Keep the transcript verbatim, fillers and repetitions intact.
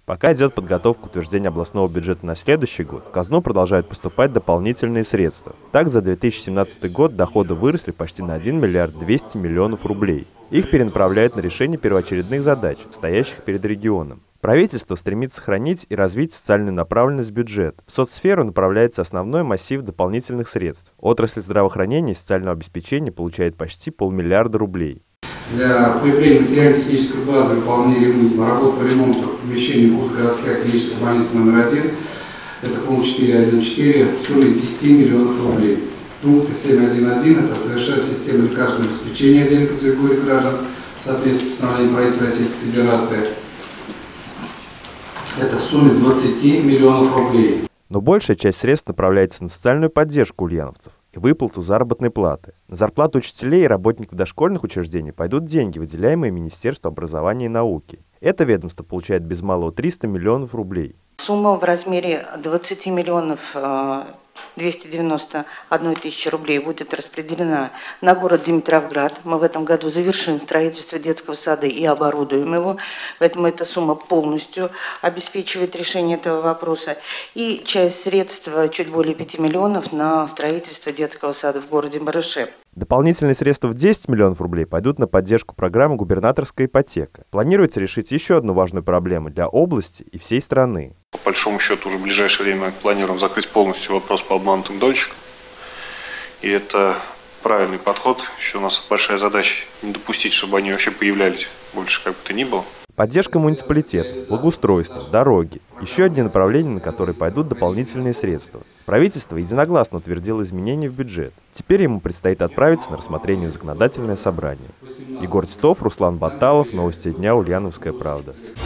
Пока идет подготовка к утверждению областного бюджета на следующий год, в казну продолжают поступать дополнительные средства. Так, за две тысячи семнадцатый год доходы выросли почти на один миллиард двести миллионов рублей. Их перенаправляют на решение первоочередных задач, стоящих перед регионом. Правительство стремится сохранить и развить социальную направленность бюджета. В соцсферу направляется основной массив дополнительных средств. Отрасль здравоохранения и социального обеспечения получает почти полмиллиарда рублей. Для укрепления материально-технической базы, выполнения ремонта, работ по ремонту помещений ВУЗ городская клиническая больница номер один, это пункт четыре точка один точка четыре, в сумме десяти миллионов рублей. Пункт семь точка один точка один это совершает систему лекарственного обеспечения отдельной категории граждан в соответствии с постановлением правительства Российской Федерации. Это в сумме двадцати миллионов рублей. Но большая часть средств направляется на социальную поддержку ульяновцев и выплату заработной платы. На зарплату учителей и работников дошкольных учреждений пойдут деньги, выделяемые Министерству образования и науки. Это ведомство получает без малого триста миллионов рублей. Сумма в размере двадцати миллионов двести девяносто одной тысячи рублей будет распределена на город Димитровград. Мы в этом году завершим строительство детского сада и оборудуем его, поэтому эта сумма полностью обеспечивает решение этого вопроса. И часть средств, чуть более пяти миллионов, на строительство детского сада в городе Барыше. Дополнительные средства в десять миллионов рублей пойдут на поддержку программы «Губернаторская ипотека». Планируется решить еще одну важную проблему для области и всей страны. По большому счету, уже в ближайшее время планируем закрыть полностью вопрос по обманутым дольщикам. И это правильный подход. Еще у нас большая задача не допустить, чтобы они вообще появлялись больше как бы то ни было. Поддержка муниципалитетов, благоустройство, дороги – еще одни направления, на которые пойдут дополнительные средства. Правительство единогласно утвердило изменения в бюджет. Теперь ему предстоит отправиться на рассмотрение в законодательное собрание. Егор Титов, Руслан Баталов, Новости дня, Ульяновская правда.